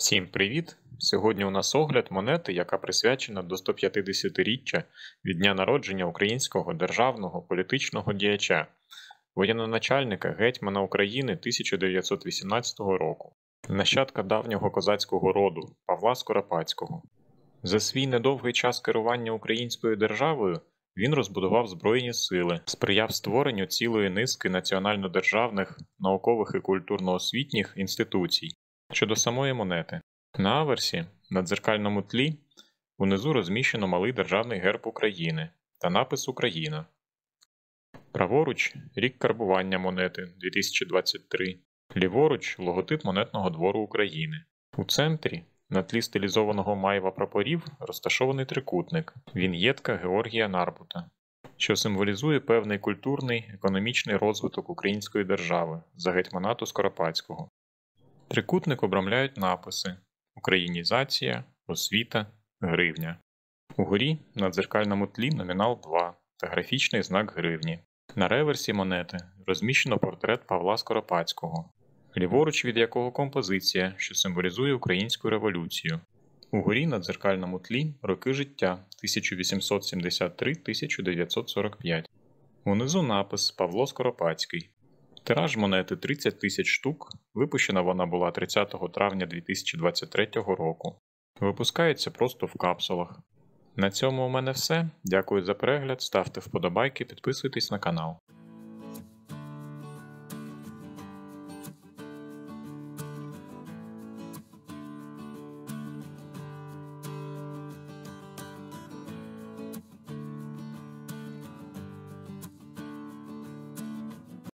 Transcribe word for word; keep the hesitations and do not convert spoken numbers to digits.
Всім привіт! Сьогодні у нас огляд монети, яка присвячена до сто п'ятдесятиріччя від дня народження українського державного політичного діяча, воєноначальника гетьмана України тисяча дев'ятсот вісімнадцятого року, нащадка давнього козацького роду Павла Скоропадського. За свій недовгий час керування українською державою він розбудував Збройні сили, сприяв створенню цілої низки національно-державних, наукових і культурно-освітніх інституцій. Щодо самої монети. На аверсі, на дзеркальному тлі, унизу розміщено малий державний герб України та напис «Україна». Праворуч – рік карбування монети дві тисячі двадцять три, ліворуч – логотип Монетного двору України. У центрі, на тлі стилізованого майва прапорів, розташований трикутник – віньєтка Георгія Нарбута, що символізує певний культурний, економічний розвиток української держави за гетьманату Скоропадського. Трикутник обрамляють написи «Українізація», «Освіта», «Гривня». Угорі на дзеркальному тлі номінал два та графічний знак гривні. На реверсі монети розміщено портрет Павла Скоропадського, ліворуч від якого композиція, що символізує українську революцію. Угорі на дзеркальному тлі роки життя тисяча вісімсот сімдесят три - тисяча дев'ятсот сорок п'ять. Унизу напис «Павло Скоропадський». Тираж монети тридцять тисяч штук, випущена вона була тридцятого травня дві тисячі двадцять третього року. Випускається просто в капсулах. На цьому у мене все. Дякую за перегляд, ставте вподобайки, підписуйтесь на канал.